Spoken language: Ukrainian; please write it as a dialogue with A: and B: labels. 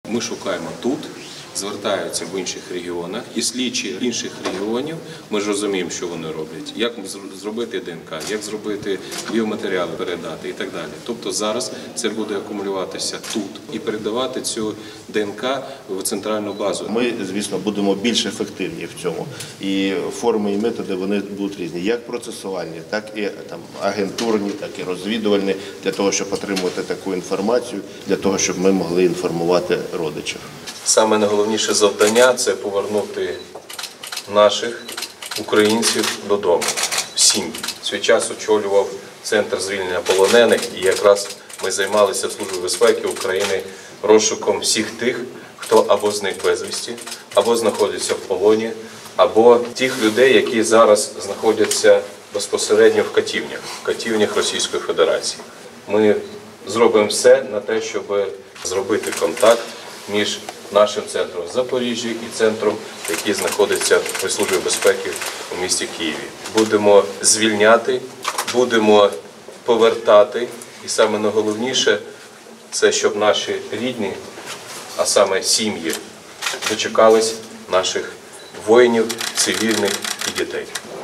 A: Ми шукаємо тут, звертаються в інших регіонах, і слідчі інших регіонів, ми ж розуміємо, що вони роблять, як зробити ДНК, як зробити біоматеріали, передати і так далі. Тобто зараз це буде акумулюватися тут і передавати цю ДНК в центральну базу.
B: Ми, звісно, будемо більш ефективні в цьому. І форми і методи вони будуть різні, як процесуальні, так і агентурні, так і розвідувальні, для того, щоб отримувати таку інформацію, для того, щоб ми могли інформувати родичів.
A: Саме найголовніше завдання – це повернути наших українців додому, в сім'ї. В свій час очолював Центр звільнення полонених, і якраз ми займалися в Службі безпеки України розшуком всіх тих, хто або зник безвісті, або знаходиться в полоні, або тих людей, які зараз знаходяться безпосередньо в катівнях Російської Федерації. Ми зробимо все на те, щоб зробити контакт між нашим центром в Запоріжжі і центром, який знаходиться при Службі безпеки у місті Києві. Будемо звільняти, будемо повертати, і саме найголовніше – це щоб наші рідні, а саме сім'ї, дочекались наших воїнів, цивільних і дітей.